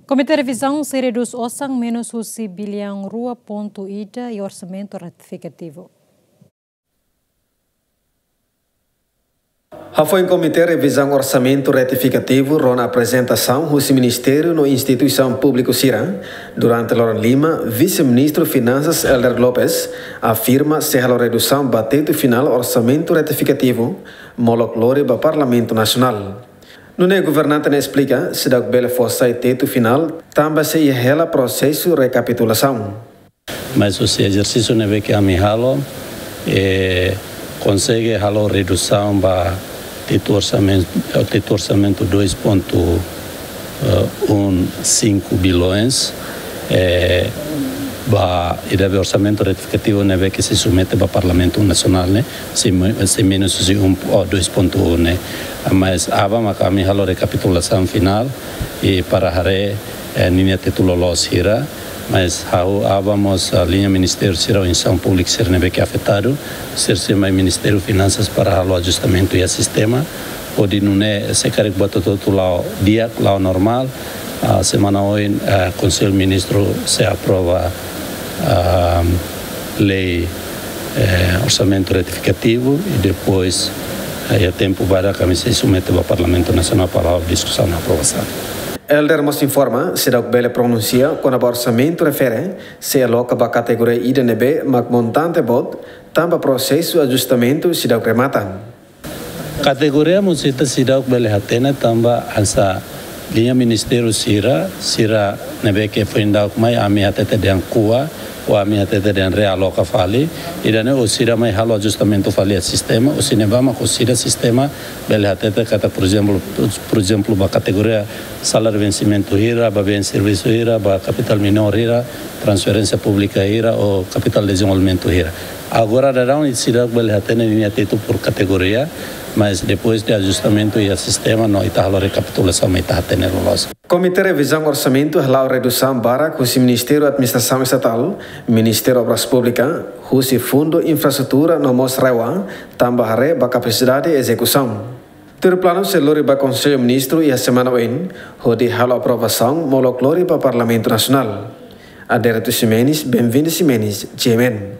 Comitê de Revisão se reduz orçang menos usi bilhão rua ponto ida e orçamento ratificativo. Foi em Comitê de Revisão Orçamento Retificativo na apresentação do Ministério na Instituição Pública Sira. Durante Loran Lima, Vice-Ministro de Finanças Elder Lopes afirma se a redução bateu final Orçamento Retificativo, moloclore para Parlamento Nacional. No governante explica se da bela força e teto final, também se ia processo de recapitulação. Mas o exercício neve que a mi halo consegue halo redução para teto orçamento 2,15 bilhões e deve orçamento retificativo neve que se submete para o Parlamento Nacional, né? Se menos 1 ou 2,1, né? Mas vamos a mi halo recapitulação final e para hare linha título los hira. Mas vamos a linha Ministério Sira Inção Pública ser neve que afetado, ser mais Ministério Finanças para o ajustamento e o sistema, onde não é se carrega botar todo lá dia lá normal, a semana hoje Conselho Ministro se aprova a lei orçamento retificativo e depois a tempo para que se submete ao Parlamento Nacional para a discussão e aprovação. Elder nos informa se da bela pronuncia quando o orçamento refere se aloca para a categoria IDNB, mas montante bot, também processo de ajustamento se da remata. Categoria musita se da bela hatena também essa linha Ministério Sira nebe que foi ainda mais a minha tete de ancua ou a minha tete de realoca fali e daí o Sira mais halo ajustamento fali o sistema o cinema mas o Sira sistema bela tete kata por exemplo a categoria salário vencimento hira bem serviço hira capital menor hira transferência pública hira ou capital desenvolvimento hira agora dará um Sira bela tete linha teto por categoria mas depois de ajustamento e o sistema não está a recapitulação mas está tendo los. Comitê de Revisão Orçamento a redução para o Ministério da Administração Estatal, Ministério Obras Públicas, o Fundo Infraestrutura no Mosrewa, também a capacidade de execução. Ter plano celori para Conselho Ministro e a semana oin, onde a aprovação moloclore para o Parlamento Nacional. Aderito Ximenes, bem-vindo Ximenes, GMN.